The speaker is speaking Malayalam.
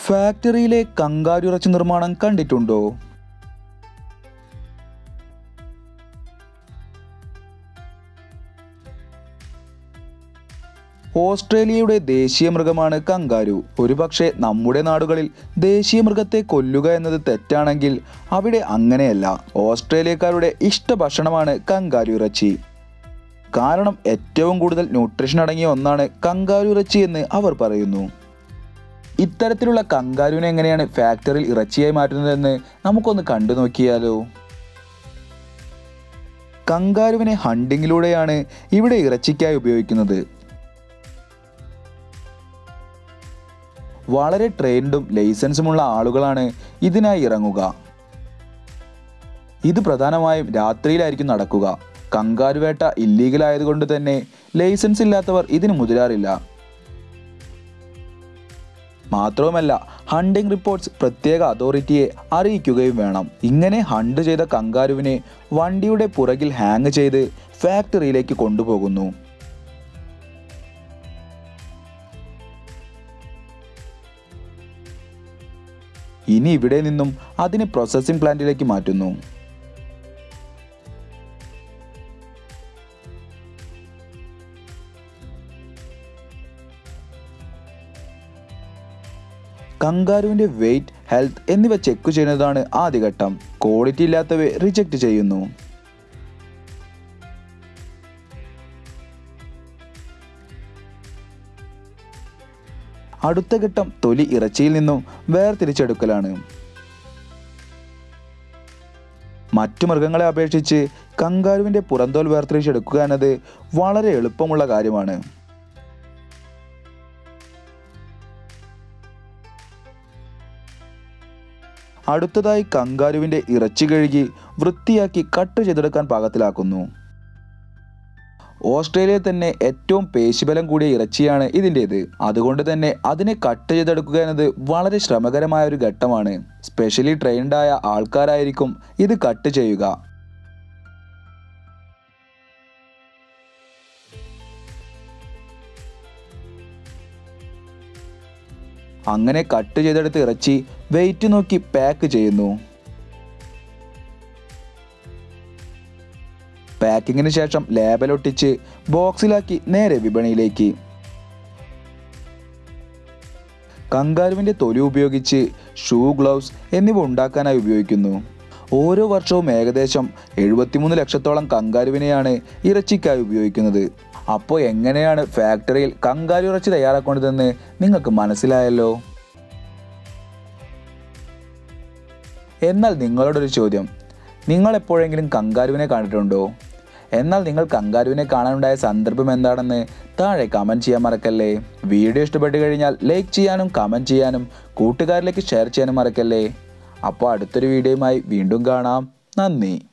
ഫാക്ടറിയിലെ കങ്കാരു ഇറച്ചി നിർമ്മാണം കണ്ടിട്ടുണ്ടോ? ഓസ്ട്രേലിയയുടെ ദേശീയ മൃഗമാണ് കങ്കാരു. ഒരുപക്ഷെ നമ്മുടെ നാടുകളിൽ ദേശീയ മൃഗത്തെ കൊല്ലുക എന്നത് തെറ്റാണെങ്കിൽ അവിടെ അങ്ങനെയല്ല. ഓസ്ട്രേലിയക്കാരുടെ ഇഷ്ട ഭക്ഷണമാണ് കങ്കാരു ഇറച്ചി. കാരണം ഏറ്റവും കൂടുതൽ ന്യൂട്രീഷൻ അടങ്ങിയ ഒന്നാണ് കങ്കാരു ഇറച്ചി എന്ന് അവർ പറയുന്നു. ഇത്തരത്തിലുള്ള കങ്കാരുവിനെ എങ്ങനെയാണ് ഫാക്ടറിയിൽ ഇറച്ചിയായി മാറ്റുന്നതെന്ന് നമുക്കൊന്ന് കണ്ടു നോക്കിയാലോ. കങ്കാരുവിനെ ഹണ്ടിങ്ങിലൂടെയാണ് ഇവിടെ ഇറച്ചിക്കായി ഉപയോഗിക്കുന്നത്. വളരെ ട്രെയിൻഡും ലൈസൻസുമുള്ള ആളുകളാണ് ഇതിനായി ഇറങ്ങുക. ഇത് പ്രധാനമായും രാത്രിയിലായിരിക്കും നടക്കുക. കങ്കാരു വേട്ട ഇല്ലീഗൽ ആയതുകൊണ്ട് തന്നെ ലൈസൻസ് ഇല്ലാത്തവർ ഇതിന് മുതിരാറില്ല. മാത്രവുമല്ല, ഹണ്ടിങ് റിപ്പോർട്ട്സ് പ്രത്യേക അതോറിറ്റിയെ അറിയിക്കുകയും വേണം. ഇങ്ങനെ ഹണ്ട് ചെയ്ത കങ്കാരുവിനെ വണ്ടിയുടെ പുറകിൽ ഹാങ് ചെയ്ത് ഫാക്ടറിയിലേക്ക് കൊണ്ടുപോകുന്നു. ഇനി ഇവിടെ നിന്നും അതിനെ പ്രോസസ്സിംഗ് പ്ലാന്റിലേക്ക് മാറ്റുന്നു. കങ്കാരുവിൻ്റെ വെയിറ്റ്, ഹെൽത്ത് എന്നിവ ചെക്ക് ചെയ്യുന്നതാണ് ആദ്യഘട്ടം. ക്വാളിറ്റി ഇല്ലാത്തവയെ റിജക്റ്റ് ചെയ്യുന്നു. അടുത്ത ഘട്ടം തൊലി ഇറച്ചിയിൽ നിന്നും വേർതിരിച്ചെടുക്കലാണ്. മറ്റു മൃഗങ്ങളെ അപേക്ഷിച്ച് കങ്കാരുവിൻ്റെ പുറന്തോൽ വേർതിരിച്ചെടുക്കുക എന്നത് വളരെ എളുപ്പമുള്ള കാര്യമാണ്. അടുത്തതായി കങ്കാരുവിൻ്റെ ഇറച്ചി കഴുകി വൃത്തിയാക്കി കട്ട് ചെയ്തെടുക്കാൻ പാകത്തിലാക്കുന്നു. ഓസ്ട്രേലിയയിൽ തന്നെ ഏറ്റവും പേശിബലം കൂടിയ ഇറച്ചിയാണ് ഇതിൻ്റേത്. അതുകൊണ്ട് തന്നെ അതിനെ കട്ട് ചെയ്തെടുക്കുക എന്നത് വളരെ ശ്രമകരമായ ഒരു ഘട്ടമാണ്. സ്പെഷ്യലി ട്രെയിൻഡായ ആൾക്കാരായിരിക്കും ഇത് കട്ട് ചെയ്യുക. അങ്ങനെ കട്ട് ചെയ്തെടുത്ത ഇറച്ചി വെയിറ്റ് നോക്കി പാക്ക് ചെയ്യുന്നു. പാക്കിങ്ങിന് ശേഷം ലേബൽ ഒട്ടിച്ച് ബോക്സിലാക്കി നേരെ വിപണിയിലേക്ക്. കങ്കാരുവിൻ്റെ തൊലി ഉപയോഗിച്ച് ഷൂ, ഗ്ലൗസ് എന്നിവ ഉണ്ടാക്കാനായി ഉപയോഗിക്കുന്നു. ഓരോ വർഷവും ഏകദേശം 73 ലക്ഷത്തോളം കങ്കാരുവിനെയാണ് ഇറച്ചിക്കായി ഉപയോഗിക്കുന്നത്. അപ്പോൾ എങ്ങനെയാണ് ഫാക്ടറിയിൽ കങ്കാരു ഇറച്ചി തയ്യാറാക്കുന്നതെന്ന് നിങ്ങൾക്ക് മനസ്സിലായല്ലോ. എന്നാൽ നിങ്ങളോടൊരു ചോദ്യം, നിങ്ങൾ എപ്പോഴെങ്കിലും കങ്കാരുവിനെ കണ്ടിട്ടുണ്ടോ? എന്നാൽ നിങ്ങൾ കങ്കാരുവിനെ കാണാനുണ്ടായ സന്ദർഭം എന്താണെന്ന് താഴെ കമൻറ്റ് ചെയ്യാൻ മറക്കല്ലേ. വീഡിയോ ഇഷ്ടപ്പെട്ടു കഴിഞ്ഞാൽ ലൈക്ക് ചെയ്യാനും കമൻറ്റ് ചെയ്യാനും കൂട്ടുകാരിലേക്ക് ഷെയർ ചെയ്യാനും മറക്കല്ലേ. അപ്പോൾ അടുത്തൊരു വീഡിയോയുമായി വീണ്ടും കാണാം. നന്ദി.